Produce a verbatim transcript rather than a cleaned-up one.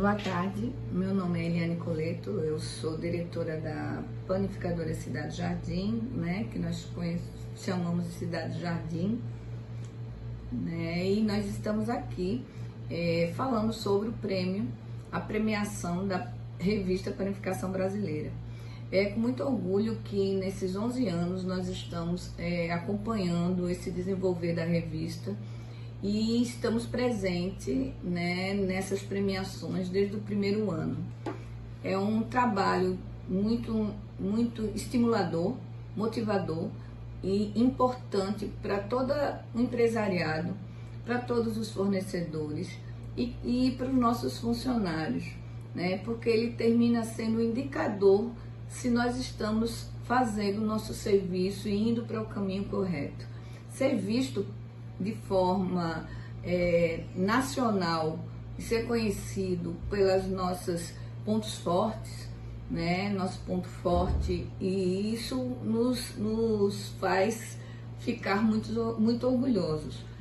Boa tarde, meu nome é Eliane Coleto, eu sou diretora da Panificadora Cidade Jardim, né, que nós chamamos de Cidade Jardim, né, e nós estamos aqui é, falando sobre o prêmio, a premiação da revista Panificação Brasileira. É com muito orgulho que nesses onze anos nós estamos é, acompanhando esse desenvolver da revista e estamos presentes, né, nessas premiações desde o primeiro ano. É um trabalho muito, muito estimulador, motivador e importante para todo o empresariado, para todos os fornecedores e, e para os nossos funcionários, né, porque ele termina sendo um indicador se nós estamos fazendo o nosso serviço e indo para o caminho correto. Ser visto de forma é, nacional e ser conhecido pelas nossas pontos fortes, né, nosso ponto forte, e isso nos, nos faz ficar muito, muito orgulhosos.